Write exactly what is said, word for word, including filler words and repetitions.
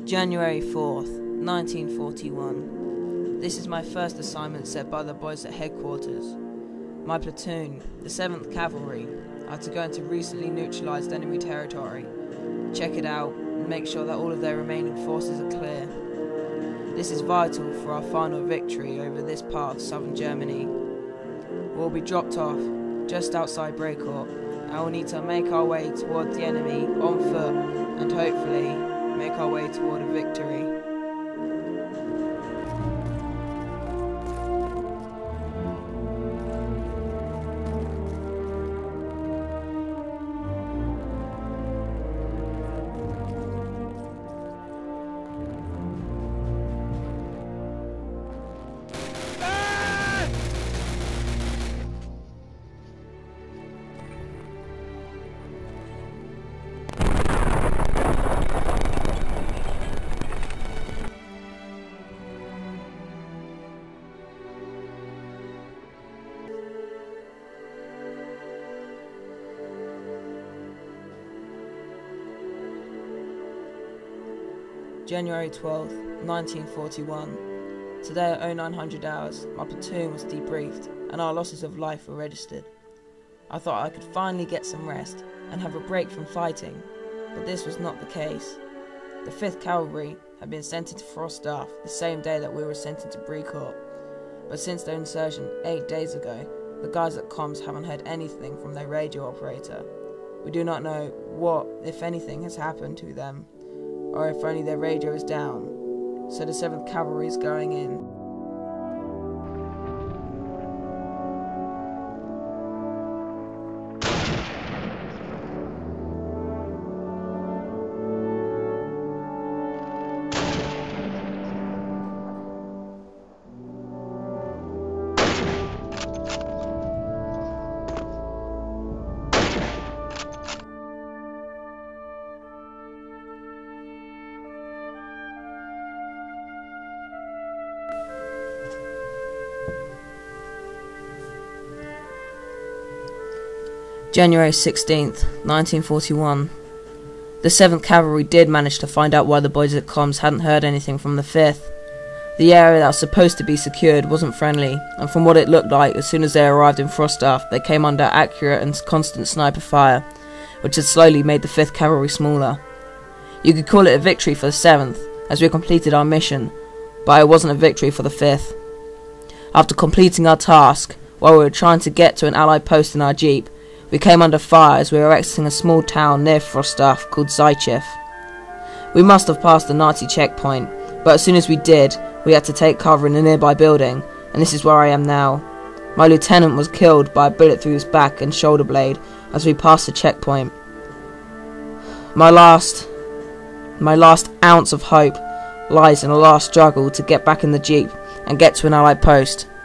January fourth, nineteen forty-one. This is my first assignment set by the boys at headquarters. My platoon, the seventh Cavalry, are to go into recently neutralised enemy territory, check it out, and make sure that all of their remaining forces are clear. This is vital for our final victory over this part of southern Germany. We'll be dropped off just outside Brecourt, and we'll need to make our way toward the enemy on foot and hopefully make our way toward a victory. January twelfth, nineteen forty-one. Today at oh nine hundred hours, my platoon was debriefed and our losses of life were registered. I thought I could finally get some rest and have a break from fighting, but this was not the case. The fifth Cavalry had been sent into Froststaff the same day that we were sent into Brecourt, but since their insertion eight days ago, the guys at comms haven't heard anything from their radio operator. We do not know what, if anything, has happened to them, or if only their radio is down, so the seventh Cavalry is going in. January sixteenth, nineteen forty-one. The seventh Cavalry did manage to find out why the boys at comms hadn't heard anything from the fifth. The area that was supposed to be secured wasn't friendly, and from what it looked like, as soon as they arrived in Froststaff, they came under accurate and constant sniper fire, which had slowly made the fifth Cavalry smaller. You could call it a victory for the seventh, as we completed our mission, but it wasn't a victory for the fifth. After completing our task, while we were trying to get to an Allied post in our jeep, we came under fire as we were exiting a small town near Froststaff called Zychev. We must have passed the Nazi checkpoint, but as soon as we did, we had to take cover in a nearby building, and this is where I am now. My lieutenant was killed by a bullet through his back and shoulder blade as we passed the checkpoint. My last, my last ounce of hope lies in a last struggle to get back in the jeep and get to an Allied post.